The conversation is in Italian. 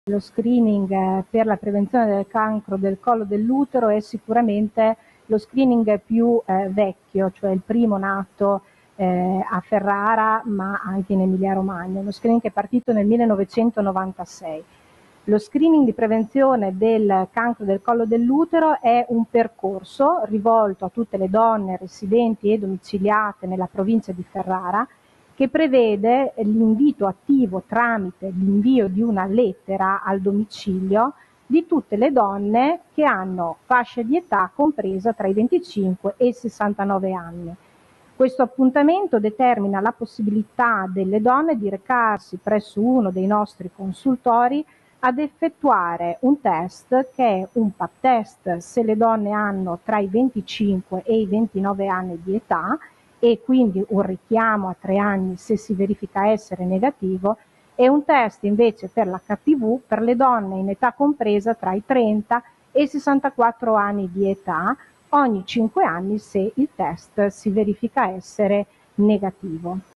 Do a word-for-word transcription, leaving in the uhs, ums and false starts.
Lo screening eh, per la prevenzione del cancro del collo dell'utero è sicuramente lo screening più eh, vecchio, cioè il primo nato eh, a Ferrara ma anche in Emilia Romagna, uno screening che è partito nel millenovecentonovantasei. Lo screening di prevenzione del cancro del collo dell'utero è un percorso rivolto a tutte le donne residenti e domiciliate nella provincia di Ferrara, che prevede l'invito attivo tramite l'invio di una lettera al domicilio di tutte le donne che hanno fascia di età compresa tra i venticinque e i sessantanove anni. Questo appuntamento determina la possibilità delle donne di recarsi presso uno dei nostri consultori ad effettuare un test che è un pap test se le donne hanno tra i venticinque e i ventinove anni di età, e quindi un richiamo a tre anni se si verifica essere negativo, e un test invece per l'H P V per le donne in età compresa tra i trenta e i sessantaquattro anni di età, ogni cinque anni se il test si verifica essere negativo.